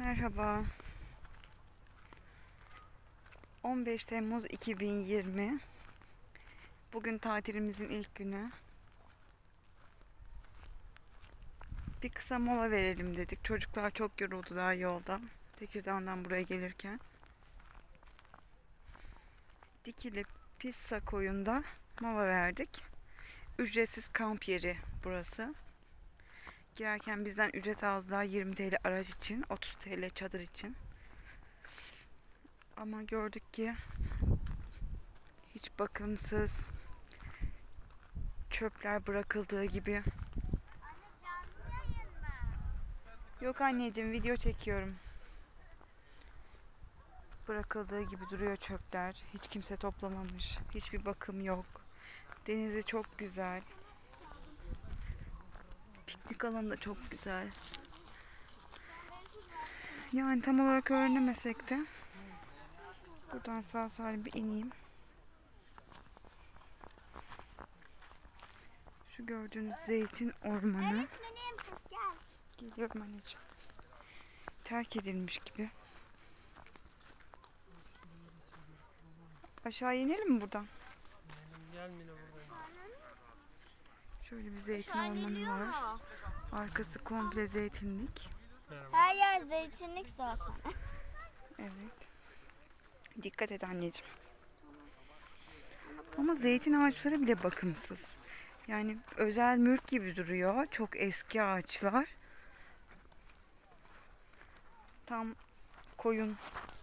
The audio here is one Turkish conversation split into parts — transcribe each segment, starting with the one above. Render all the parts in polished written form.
Merhaba. 15 Temmuz 2020. Bugün tatilimizin ilk günü. Bir kısa mola verelim dedik. Çocuklar çok yoruldular yolda. Tekirdağ'dan buraya gelirken. Dikili Pissa Koyu'nda mola verdik. Ücretsiz kamp yeri burası. Girerken bizden ücret aldılar 20 TL araç için, 30 TL çadır için. Ama gördük ki hiç bakımsız, çöpler bırakıldığı gibi. Anne canlı yayın mı? Yok anneciğim, video çekiyorum. Bırakıldığı gibi duruyor çöpler. Hiç kimse toplamamış. Hiçbir bakım yok. Denizi çok güzel. Piknik alanı da çok güzel. Yani tam olarak öğrenemesek de buradan sağ salim bir ineyim. Şu gördüğünüz zeytin ormanı. Öğretmenim gel. Geliyorum anneciğim. Terk edilmiş gibi. Aşağı inelim mi buradan? Şöyle bir zeytin ormanı var. Arkası komple zeytinlik. Her yer zeytinlik zaten. Evet. Dikkat et anneciğim. Ama zeytin ağaçları bile bakımsız. Yani özel mülk gibi duruyor. Çok eski ağaçlar. Tam koyun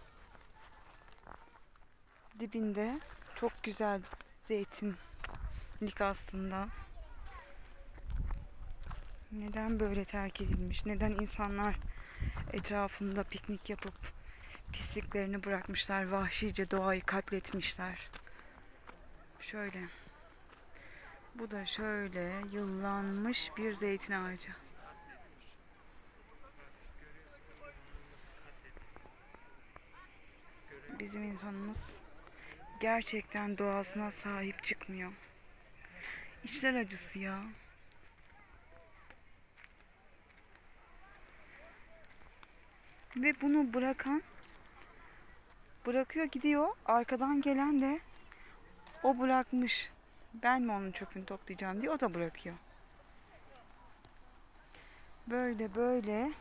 dibinde. Çok güzel zeytinlik aslında. Neden böyle terk edilmiş? Neden insanlar etrafında piknik yapıp pisliklerini bırakmışlar? Vahşice doğayı katletmişler. Şöyle. Bu da şöyle yıllanmış bir zeytin ağacı. Bizim insanımız gerçekten doğasına sahip çıkmıyor. İçler acısı ya. Ve bunu bırakıyor gidiyor. Arkadan gelen de o bırakmış. Ben mi onun çöpünü toplayacağım diye o da bırakıyor. Böyle böyle.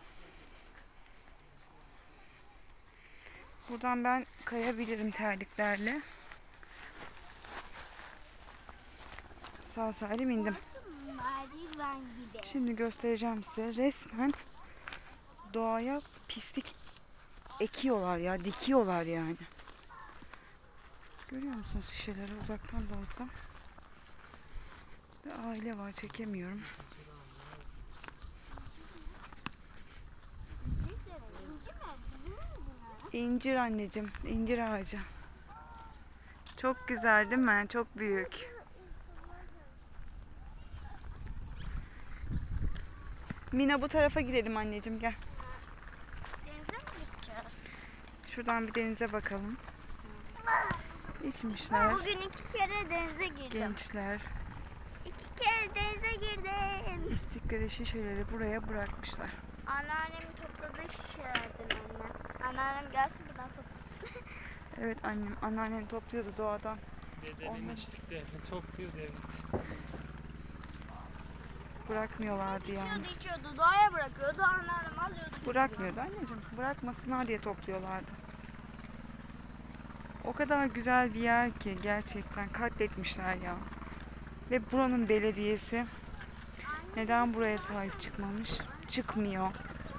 Buradan ben kayabilirim terliklerle. Sağ salim indim. Şimdi göstereceğim size. Resmen doğaya pislik ekiyorlar ya, dikiyorlar yani. Görüyor musunuz şişeleri uzaktan da olsa? Bir de aile var, çekemiyorum. İncir anneciğim, incir ağacı. Çok güzel değil mi? Çok büyük. Mina bu tarafa gidelim anneciğim, gel. Denize mi gideceğiz? Şuradan bir denize bakalım. İçmişler. Bugün 2 kere denize girdim. Gençler 2 kere denize girdim. içtikleri şişeleri buraya bırakmışlar. Anneannemin topladığı şişelerden anne. Anneannem gelsin buradan toplasın. Evet annem, anneannen topluyordu doğadan. Dedenin içtiklerini topluyordu, evet. Bırakmıyorlardı yani. İçiyordu, doğaya bırakıyordu. Anneannem alıyordu. Bırakmıyordu anneciğim. Bırakmasınlar diye topluyorlardı. O kadar güzel bir yer ki gerçekten katletmişler ya. Ve buranın belediyesi neden buraya sahip çıkmamış? Çıkmıyor.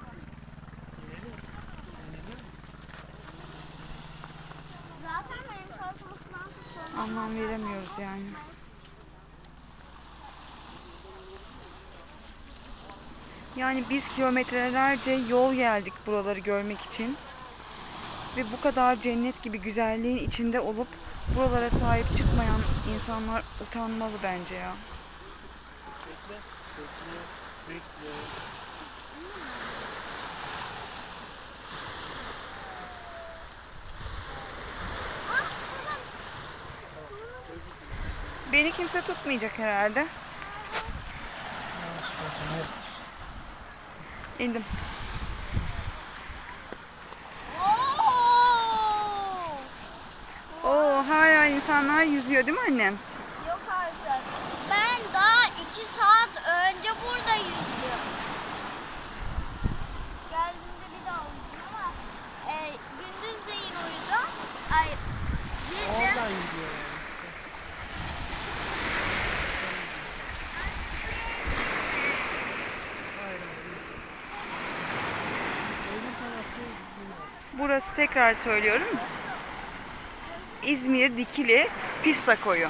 Zaten benim salatalıktan tutuyorum. Anlam veremiyoruz yani. Yani biz kilometrelerce yol geldik buraları görmek için. Ve bu kadar cennet gibi güzelliğin içinde olup buralara sahip çıkmayan insanlar utanmalı bence ya. Bekle. Bekle. Beni kimse tutmayacak herhalde. İndim. insanlar yüzüyor değil mi annem? Yok artık. Ben daha 2 saat önce burada yüzdüm. Geldiğimde bir daha uyudum ama gündüz değil uyudum. Ay, Oradan girdim. gidiyor yani. Hayır, hayır. Öbür tarafta yine. Burası, tekrar söylüyorum, İzmir Dikili Pista Koyu.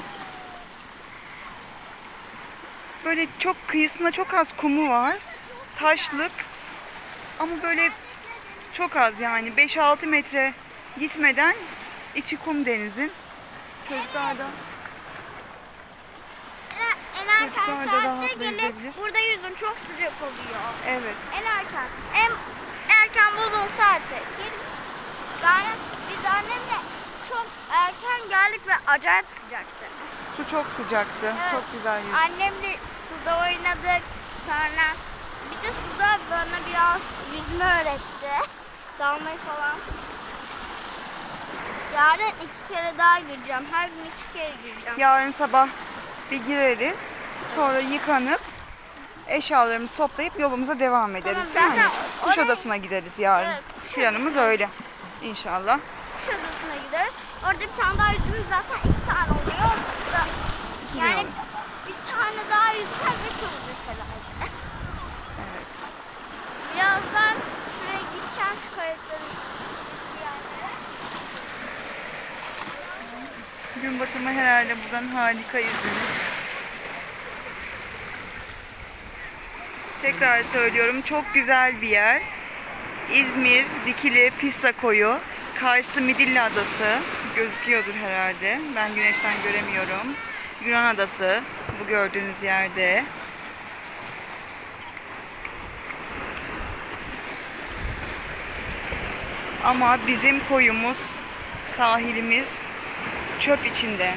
Böyle çok kıyısında çok az kumu var. Taşlık ama böyle çok az, yani 5-6 metre gitmeden içi kum denizin. Çocuklar da En erken Çocuklar da rahat saatte gelip yüzebilir. burada yüzün, çok sıcak oluyor. evet. En erken. En erken bulduğum saatte. Yani biz annemle çok erken geldik ve acayip sıcaktı. Su çok sıcaktı. Evet. Çok güzel yüzdük. Annemle suda oynadık. Sonra bir de suda bana biraz yüzme öğretti. Dalmayı falan. Yarın 2 kere daha gireceğim. Her gün 2 kere gireceğim. Yarın sabah bir gireriz. Sonra yıkanıp eşyalarımızı toplayıp yolumuza devam ederiz. Tamam, Değil mi? zaten Kuşadası'na gideriz yarın. Evet, Planımız öyle. İnşallah. Kuşadası'na gideriz. Orada bir tane daha yüzümüz zaten 2 tane oluyor. İki Yani yol. bir tane daha yüzsek ve çok herhalde. Evet. Birazdan şuraya gideceğim, şu kayıtların yerlere. Gün batımı herhalde buradan harika izlenir. Tekrar söylüyorum, çok güzel bir yer. İzmir Dikili Pista Koyu. Karşısı Midilli Adası. Gözüküyordur herhalde. Ben güneşten göremiyorum. Yunan Adası. Bu gördüğünüz yerde. Ama bizim koyumuz, sahilimiz çöp içinde.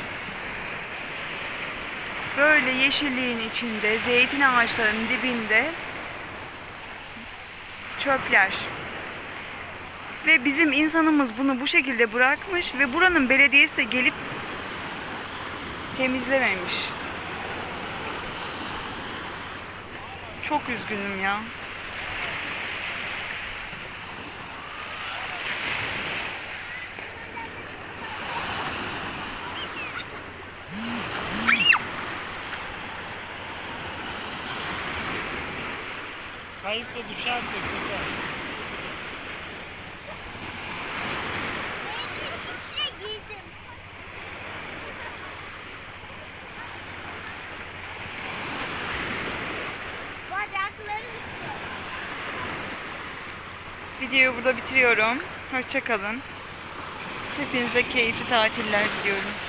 Böyle yeşilliğin içinde, zeytin ağaçlarının dibinde çöpler. Ve bizim insanımız bunu bu şekilde bırakmış ve buranın belediyesi de gelip temizlememiş. Çok üzgünüm ya. Kayıp da düşerse kötü. İçine giydim. Bacakları üstü. Videoyu burada bitiriyorum. Hoşça kalın. Hepinize keyifli tatiller diliyorum.